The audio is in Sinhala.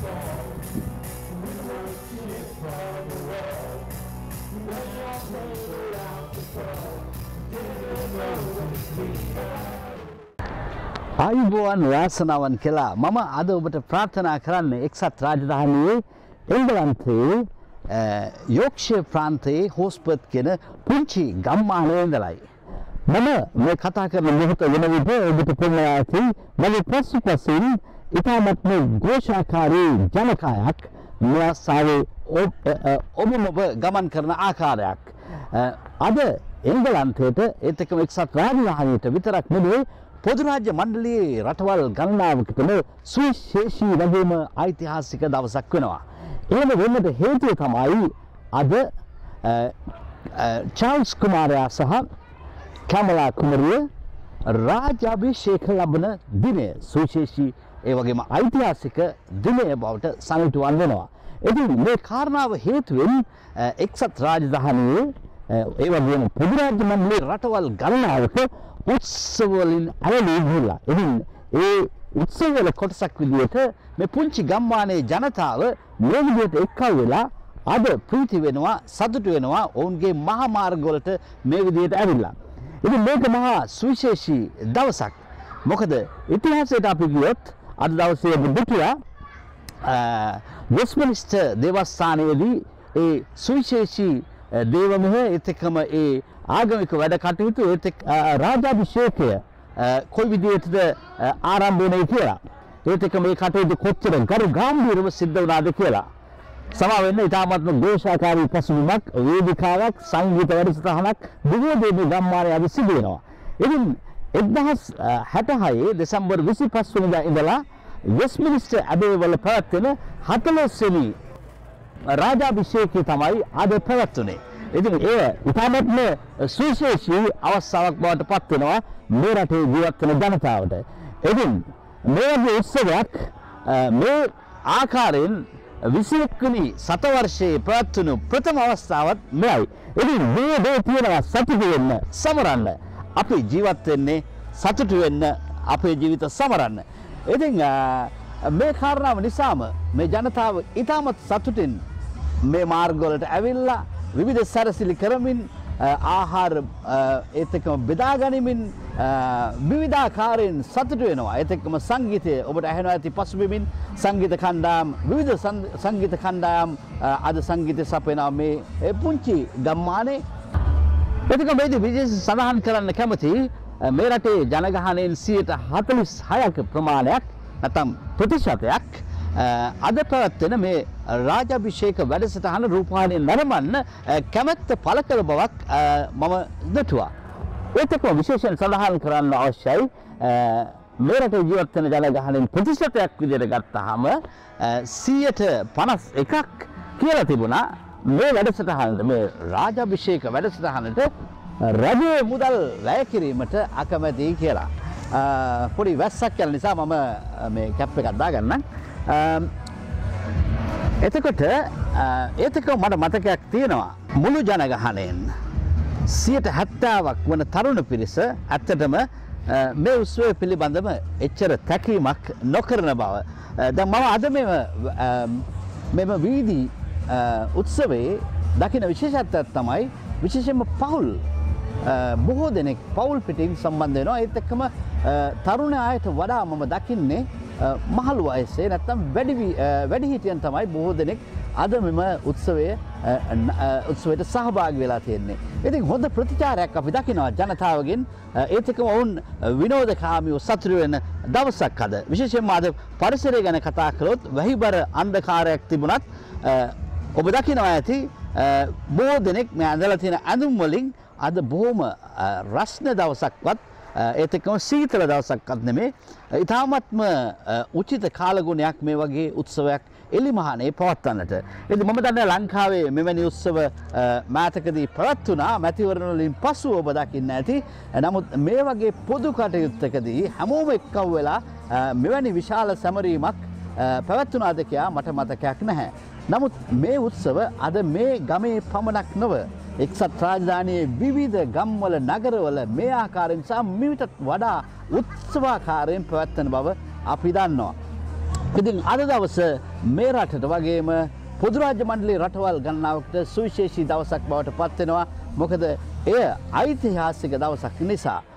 ආයුබෝවන් වාසනාවන් කියලා මම අද ඔබට ප්‍රාර්ථනා කරන්නේ එක්සත් රාජධානියේ එංගලන්තයේ යෝක්ෂයර් ප්‍රාන්තයේ හෝස්පර්ත් කියන පුංචි ගම්මානයේ ඉඳලායි. මම මේ කතා කරන මොහොත වෙන විට ඔබට පෙන්වා ඇති මගේ පසුපසින් ඉතාමත්ම ഘോഷාකාරී ජනකායක් මෙයාසාවේ ඔබ ගමන් කරන ආකාරයක්. අද එංගලන්තයට ඒත් එක්කම එක්සත් රාජධානියට විතරක් නෙවෙයි පොදු රාජ්‍ය මණ්ඩලයේ රටවල් ගණනාවකටම සුවිශේෂී වගේම ඓතිහාසික දවසක් වෙනවා. එහෙම වෙන්නට හේතුව තමයි අද චාල්ස් කුමාරයා සහ කැමලා කුමරිය රාජාභිෂේක ලබන දිනය සුවිශේෂී ඒ වගේම ඓතිහාසික දිනය බවට සනිටුවන් වෙනවා. ඉතින් මේ කාරණාව හේතුවෙන් එක්සත් රාජධානියේ ඒ වගේම පොදු රාජ්‍ය මණ්ඩලයේ රටවල් ගණනාවක උත්සව වලින් ඇලී ගිහිල්ලා. ඉතින් ඒ උත්සව වල කොටසක් විදිහට මේ පුංචි ගම්මානයේ ජනතාව මේ විදිහට එක්කල් වෙලා අද ප්‍රීති වෙනවා, සතුටු වෙනවා ඔවුන්ගේ මහා මාර්ග වලට මේ විදිහට ඇවිල්ලා. ඉතින් මේක මහා සුවිශේෂී දවසක්. මොකද ඉතිහාසයට අපි ගියොත් අද දවසේ බුදුතුරා වෙස්ට්මිනිස්ටර් දේවස්ථානයේදී ඒ සුවිශේෂී දේවමහේ එතකම ඒ ආගමික වැඩ කටයුතු ඒත් රාජාභිෂේකය කොයි විදිහටද ආරම්භ වෙන්නේ කියලා. ඒත් එක්ක මේ කටයුතු කොච්චර ගරු ගැඹීරව සිද්ධ වුණාද කියලා. සමා වෙන්න ඉතාමත්ම ഘോഷාකාරී පසුබිමක්, වේදිකාවක්, සංගීත වැඩසටහනක් බොහෝ දේ මේ ගම්මානයේ අද සිදු වෙනවා. ඉතින් 1966 දෙසැම්බර් 25 වෙනිදා ඉඳලා වෙස්ට්මිනිස්ටර් ඇබේ වල පැවැත්වෙන 40 වෙනි රාජාභිෂේකය තමයි අද පැවැත්වුනේ. ඉතින් ඒ ඉතාමත්ම සුවිශේෂී අවස්ථාවක් බවට පත් වෙනවා මේ රටේ ජීවත් වෙන ජනතාවට. ඉතින් මේ වගේ උත්සවයක් මේ ආකාරයෙන් 21 වෙනි සතවර්ෂයේ පැවැත්වුණු ප්‍රථම අවස්ථාවත් මෙයයි. ඉතින් මේ දේ තියෙනවා සතුටු වෙන්න, සමරන්න. අපි ජීවත් වෙන්නේ සතුටු වෙන්න, අපේ ජීවිත සමරන්න. ඉතින් මේ කාරණාව නිසාම මේ ජනතාව ඉතාමත් සතුටින් මේ මාර්ගවලට ඇවිල්ලා විවිධ සැරසිලි කරමින් ආහාර ඒත් එක්කම බෙදා ගනිමින් විවිධාකාරයෙන් සතුටු වෙනවා. ඒත් එක්කම සංගීතය ඔබට ඇහෙනවා ඇති පසුබිමින් සංගීත කණ්ඩායම් විවිධ සංගීත කණ්ඩායම් අද සංගීතය සපයනවා මේ පුංචි ගම්මානයේ. ඒත් එක්කම මේදී විශේෂ සඳහන් කරන්න කැමති මේ රටේ ජනගහනයෙන් 46% ප්‍රමාණයක් නැත්නම් ප්‍රතිශතයක් අද පැවැත්වෙන මේ රාජාභිෂේක වැඩසටහන රූපවාහිනියෙන් නරඹන්න කැමැත්ත පළ කළ බවක් මම දතුවා. ඒත් එක්කම විශේෂයෙන් සඳහන් කරන්න අවශ්‍යයි මේ රටේ ජීවත් වෙන ජනගහනයෙන් ප්‍රතිශතයක් විදිහට ගත්තාම 51% කියලා තිබුණා මේ වැඩසටහනට, මේ රාජාභිෂේක වැඩසටහනට රජයේ මුදල් වැය කිරීමට අකමැතියි කියලා. පොඩි වැස්සක් යන නිසා මම මේ කැප් එකක් දාගන්නම්. එතකොට ඒතක මට මතකයක් තියෙනවා මුළු ජනගහනයෙන් 70%ක් වන තරුණ පිරිස ඇත්තටම මේ උත්සවය පිළිබඳව එච්චර තැකීමක් නොකරන බව. දැන් මම අද මෙම වීදි උත්සවයේ දකින විශේෂත්වයක් තමයි විශේෂයෙන්ම පවුල් බොහෝ දෙනෙක් පවුල් පිටින් සම්බන්ධ වෙනවා. ඒත් එක්කම තරුණ අයට වඩා මම දකින්නේ මහලු වයසේ නැත්නම් වැඩිහිටියන් තමයි බොහෝ දෙනෙක් අද මෙම උත්සවයට සහභාගී වෙලා තියෙන්නේ. ඉතින් හොඳ ප්‍රතිචාරයක් අපි දකිනවා ජනතාවගෙන්. ඒත් එක්කම වුන් විනෝදකාමීව සතුටු වෙන දවසක් අද. විශේෂයෙන්ම අද පරිසරය ගැන කතා කළොත් වැහිබර අන්ධකාරයක් තිබුණත් ඔබ දකිනවා ඇති බොහෝ දෙනෙක් මේ ඇඳලා තියෙන ඇඳුම් වලින් අද බොහොම රස්න දවසක්වත් ඒත් එක්කම සීතල දවසක්වත් නෙමේ. ඉතාමත්ම උචිත කාලගුණයක් මේ වගේ උත්සවයක් එලිමහනේ පවත්වන්නට. ඉතින් මම දන්නේ ලංකාවේ මෙවැනි උත්සව මෑතකදී පැවැත්වුණා. මැතිවරණ වලින් පසු ඔබ දකින්න ඇති. නමුත් මේ වගේ පොදු කටයුත්තකදී හැමෝම එක්කව වෙලා මෙවැනි විශාල සැමරීමක් පැවැත්වුණාද කියලා මට මතකයක් නැහැ. නමුත් මේ උත්සව අද මේ ගමේ පමණක් නොව එක්සත් රාජධානියේ විවිධ ගම්වල නගරවල මේ ආකාරයෙන් සහ මීටත් වඩා උත්සවාකාරයෙන් පැවැත්වෙන බව අපි දන්නවා. ඉතින් අද දවස මේ රටට වගේම පොදු රාජ්‍ය මණ්ඩලයේ රටවල් ගණනාවකට සුවිශේෂී දවසක් බවට පත් වෙනවා. මොකද එය ඓතිහාසික දවසක් නිසා